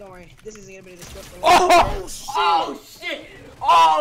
Don't worry. This isn't gonna be this quick. Oh shit! Oh shit! Oh.